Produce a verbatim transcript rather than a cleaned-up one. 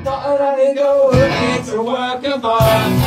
Gotta let it go, it's a work of art.